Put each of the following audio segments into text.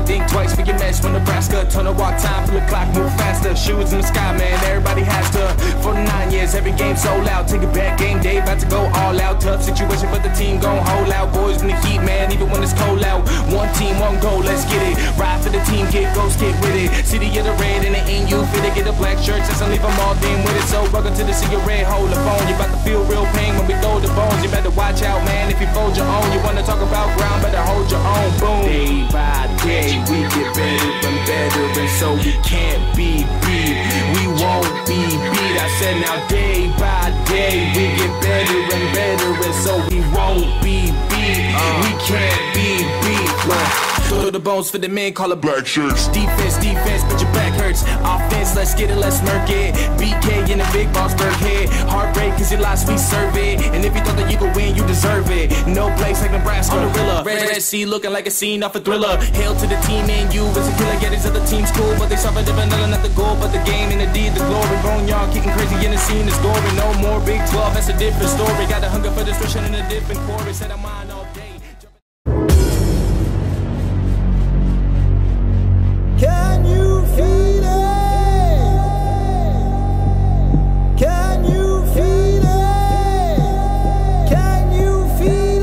think twice for your mess. When Nebraska, turn to walk time, feel the clock move faster. Shoes in the sky, man, everybody has to. For the 9 years, every game sold out. Take it back, game day, about to go all out. Tough situation, but the team gon' hold out. Boys in the heat, man, even when it's cold out. One team, one goal, let's get it. Ride for the team, get ghost, get with it. City of the red and the NU fit it. Get the black shirts, that's leave them all dim with it. So welcome to the cigarette, hold the phone. You about to feel real pain when we throw the bones. You better watch out, man, if you fold your own. You wanna talk about ground, better hold your own. Boom. Day by day, we get better and better, and so we can't be beat. We won't be beat. I said now day by day, we get better and better, and so we won't be beat. We can't be beat. Throw the bones for the men, call it black shirts. Defense, defense, but your back hurts. Offense, let's get it, let's murk it. BK in the big boss, Berg head. Heartbreak, cause you lost, we serve it. And if you thought that you could win, you deserve it. No place like Nebraska, gorilla. Red Sea looking like a scene off a thriller. Hail to the team and you, it's a killer. Yeah, these other teams cool, but they suffer the vanilla, not the goal, but the game and the deed, the glory. Boneyard kicking crazy in the scene, is scoring. No more Big 12, that's a different story. Got a hunger for destruction in a different chorus. Said I'm on all day. Can you feel it? Can you feel it? Can you feel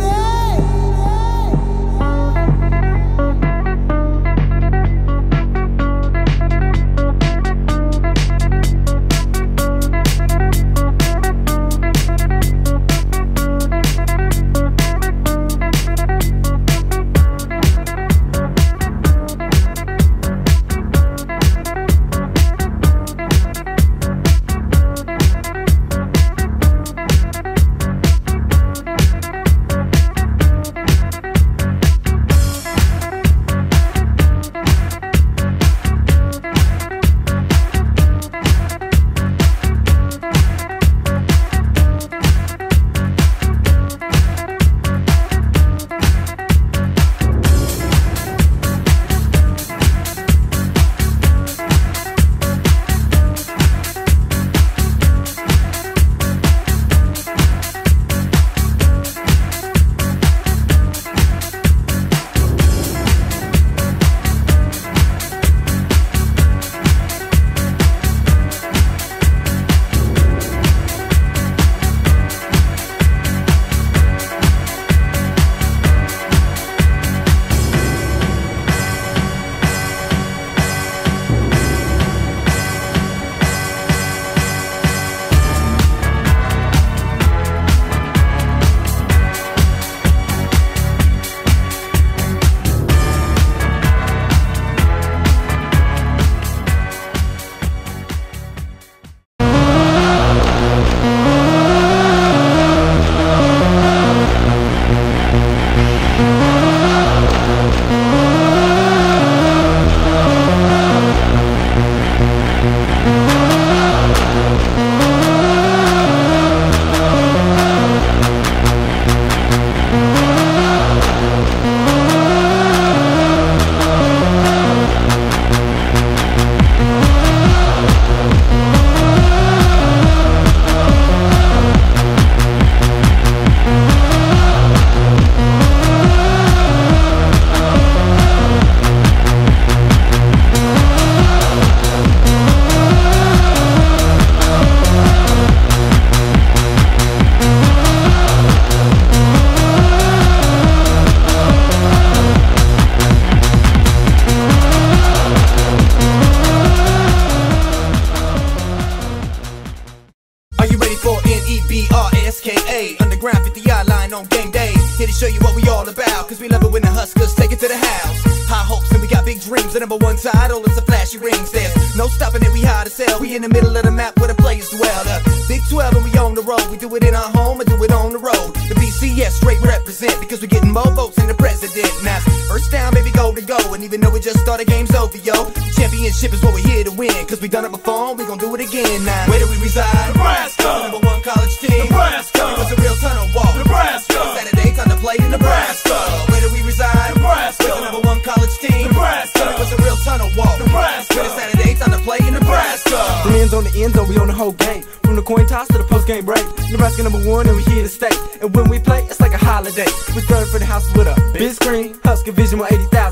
N-E-B-R-A-S-K-A. Underground 50-yard line on game day. Here to show you what we all about, cause we love it when the Huskers take it to the house. High hopes and we got big dreams. The number one title is the flashy rings. There's no stopping it, we hard to sell. We in the middle of the map where the players dwell. Big 12 and we on the road. We do it in our home and do it on the road. The BCS straight represent, because we're getting more votes than the president. Now, first down, baby, go to go. And even though we just started, game's over, yo. Championship is what we're here to win, cause we done it before and we gon' do it again now. Where do we reside? Nebraska. The number one college team. Nebraska. It was a real tunnel walk. Nebraska. Saturday, time to play in Nebraska. Where do we reside? Nebraska. With the number one college team. Nebraska. It was a real tunnel walk. Nebraska. With a Saturday, time to play in Nebraska. The ends on the end zone, we own the whole game. From the coin toss to the post game break. Nebraska number one and we here to stay. And when we play, it's like a holiday. We started for the houses with a big screen, Husker Vision with 80,000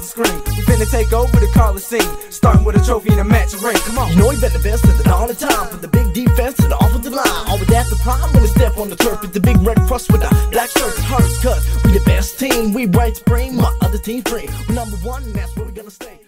to scream. We finna take over the Coliseum, starting with a trophy and a match ring. Come on. You know he been the best at the dawn of time, from the big defense to the offensive line. Always at the prime when they step on the turf with the big red crust with the black shirt and hearts cut. We the best team, we bright spring, my other team free. We're number one and that's where we gonna stay.